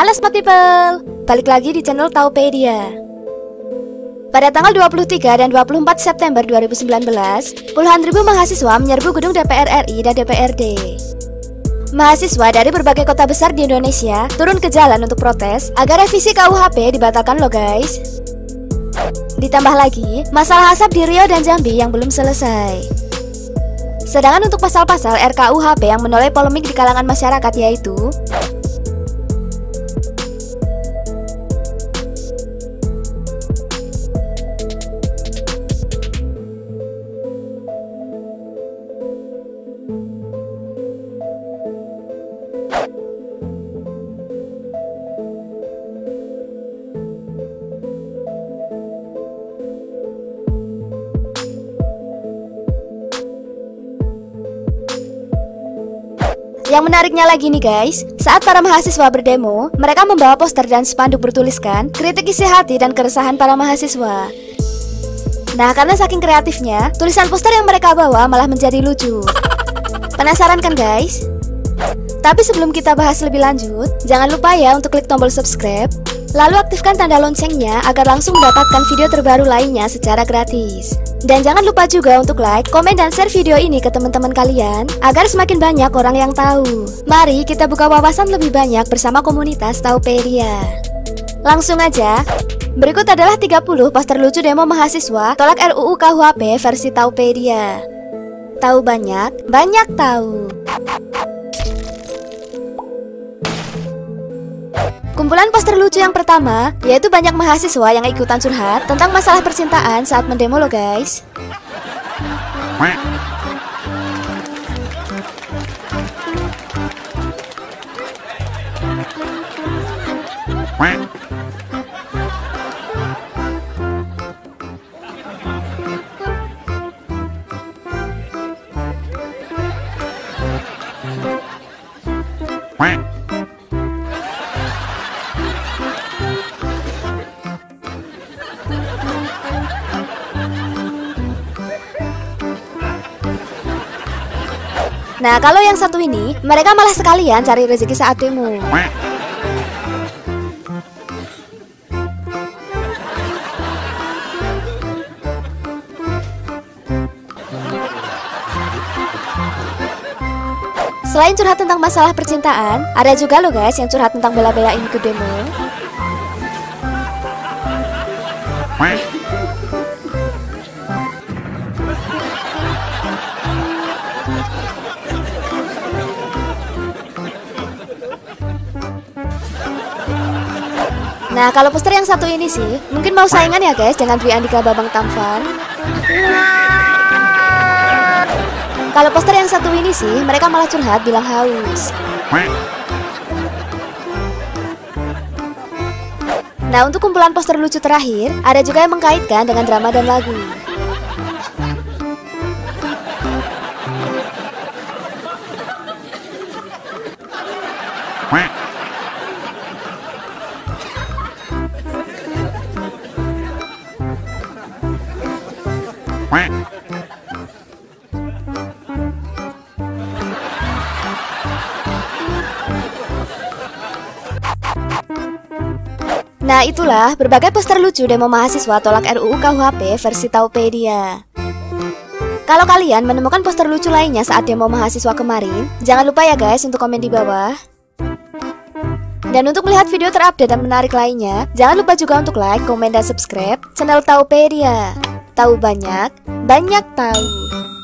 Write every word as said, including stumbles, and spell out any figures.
Halo Smart People, balik lagi di channel Taupedia. Pada tanggal dua puluh tiga dan dua puluh empat September dua ribu sembilan belas, puluhan ribu mahasiswa menyerbu gedung D P R R I dan D P R D. Mahasiswa dari berbagai kota besar di Indonesia turun ke jalan untuk protes agar revisi K U H P dibatalkan loh guys. Ditambah lagi, masalah asap di Riau dan Jambi yang belum selesai. Sedangkan untuk pasal-pasal R K U H P yang menoleh polemik di kalangan masyarakat yaitu Yang menariknya lagi nih guys, saat para mahasiswa berdemo, mereka membawa poster dan spanduk bertuliskan kritik isi hati dan keresahan para mahasiswa. Nah, karena saking kreatifnya, tulisan poster yang mereka bawa malah menjadi lucu. Penasaran kan guys? Tapi sebelum kita bahas lebih lanjut, jangan lupa ya untuk klik tombol subscribe, lalu aktifkan tanda loncengnya agar langsung mendapatkan video terbaru lainnya secara gratis. Dan jangan lupa juga untuk like, komen, dan share video ini ke teman-teman kalian agar semakin banyak orang yang tahu. Mari kita buka wawasan lebih banyak bersama komunitas Taupedia. Langsung aja. Berikut adalah tiga puluh poster lucu demo mahasiswa tolak R U U K U H P versi Taupedia. Tahu banyak, banyak tahu. Kumpulan poster lucu yang pertama, yaitu banyak mahasiswa yang ikutan curhat tentang masalah percintaan saat mendemo loh guys. Nah, kalau yang satu ini, mereka malah sekalian cari rezeki saat demo. Selain curhat tentang masalah percintaan, ada juga loh guys yang curhat tentang bela-belain ikut demo. Nah, kalau poster yang satu ini sih, mungkin mau saingan ya guys dengan Dwi Andika Babang Tampan. Kalau poster yang satu ini sih, mereka malah curhat bilang haus. Nah, untuk kumpulan poster lucu terakhir, ada juga yang mengkaitkan dengan drama dan lagu. Nah, itulah berbagai poster lucu demo mahasiswa tolak R U U K U H P versi Taupedia. Kalau kalian menemukan poster lucu lainnya saat demo mahasiswa kemarin, jangan lupa ya guys untuk komen di bawah. Dan untuk melihat video terupdate dan menarik lainnya, jangan lupa juga untuk like, komen, dan subscribe channel Taupedia. Tahu banyak, banyak tahu.